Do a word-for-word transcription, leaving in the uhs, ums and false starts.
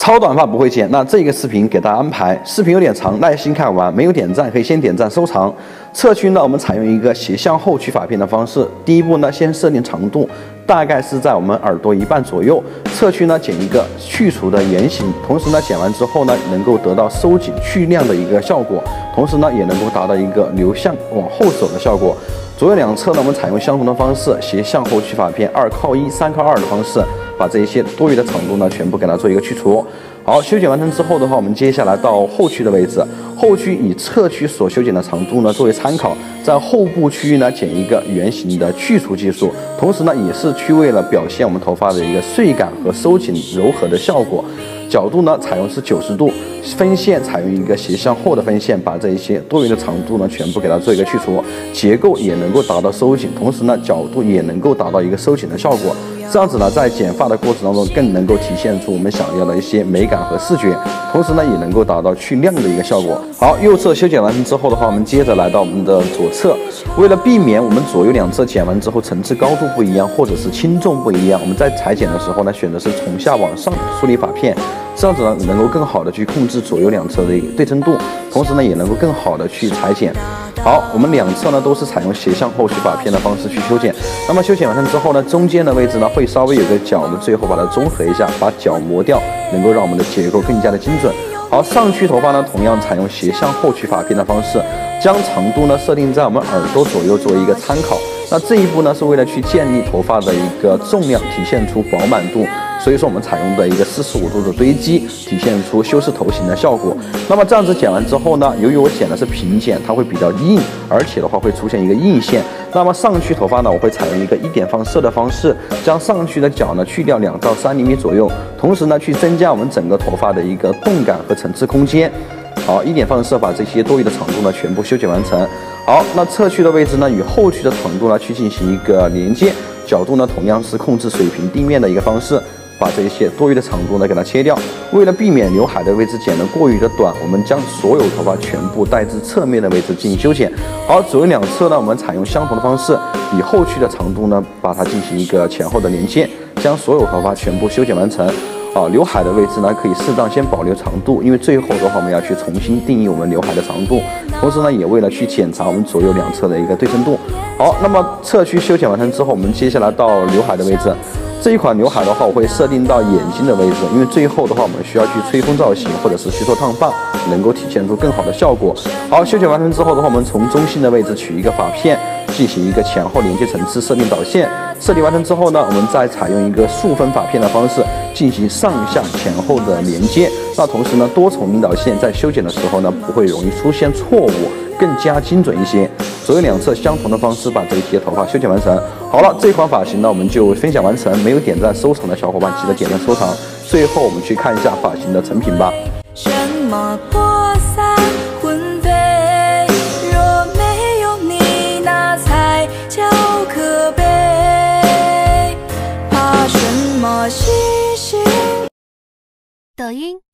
超短发不会剪，那这个视频给大家安排。视频有点长，耐心看完。没有点赞可以先点赞收藏。侧区呢，我们采用一个斜向后取发片的方式。第一步呢，先设定长度，大概是在我们耳朵一半左右。侧区呢，剪一个去除的圆形，同时呢，剪完之后呢，能够得到收紧去亮的一个效果，同时呢，也能够达到一个流向往后走的效果。左右两侧呢，我们采用相同的方式，斜向后取发片，二靠一、三靠二的方式，把这一些多余的长度呢，全部给它做一个去除。好，修剪完成之后的话，我们接下来到后区的位置，后区以侧区所修剪的长度呢作为参考，在后部区域呢剪一个圆形的去除技术，同时呢也是去为了表现我们头发的一个碎感和收紧柔和的效果。角度呢采用是九十度，分线采用一个斜向后的分线，把这一些多余的长度呢全部给它做一个去除，结构也能够达到收紧，同时呢角度也能够达到一个收紧的效果。这样子呢，在剪发的过程当中，更能够体现出我们想要的一些美感和视觉，同时呢，也能够达到去亮的一个效果。好，右侧修剪完成之后的话，我们接着来到我们的左侧。为了避免我们左右两侧剪完之后层次高度不一样，或者是轻重不一样，我们在裁剪的时候呢，选的是从下往上梳理发片，这样子呢，能够更好的去控制左右两侧的一个对称度，同时呢，也能够更好的去裁剪。好，我们两侧呢都是采用斜向后取发片的方式去修剪。那么修剪完成之后呢，中间的位置呢会稍微有个角，我们最后把它中和一下，把角磨掉，能够让我们的结构更加的精准。好，上区头发呢同样采用斜向后取发片的方式，将长度呢设定在我们耳朵左右作为一个参考。那这一步呢是为了去建立头发的一个重量，体现出饱满度。所以说我们采用的一个四十五度的堆积，体现出修饰头型的效果。那么这样子剪完之后呢，由于我剪的是平剪，它会比较硬，而且的话会出现一个硬线。那么上区头发呢，我会采用一个一点放射的方式，将上区的角呢去掉两到三厘米左右，同时呢去增加我们整个头发的一个动感和层次空间。好，一点放射把这些多余的长度呢全部修剪完成。好，那侧区的位置呢与后区的长度呢去进行一个连接，角度呢同样是控制水平地面的一个方式。把这些多余的长度呢给它切掉，为了避免刘海的位置剪得过于的短，我们将所有头发全部带至侧面的位置进行修剪。好，左右两侧呢，我们采用相同的方式，以后区的长度呢，把它进行一个前后的连接，将所有头发全部修剪完成。啊，刘海的位置呢，可以适当先保留长度，因为最后的话我们要去重新定义我们刘海的长度，同时呢，也为了去检查我们左右两侧的一个对称度。好，那么侧区修剪完成之后，我们接下来到刘海的位置。这一款刘海的话，我会设定到眼睛的位置，因为最后的话，我们需要去吹风造型或者是虚脱烫发，能够体现出更好的效果。好，修剪完成之后的话，我们从中心的位置取一个发片，进行一个前后连接层次，设定导线。设定完成之后呢，我们再采用一个竖分发片的方式进行上下前后的连接。那同时呢，多重引导线在修剪的时候呢，不会容易出现错误，更加精准一些。左右两侧相同的方式把这些头发修剪完成。好了，这款发型呢我们就分享完成，没有点赞收藏的小伙伴记得点赞收藏。最后我们去看一下发型的成品吧。 什么播撒魂飞，若没有你那才叫可悲，怕什么星星。 抖音。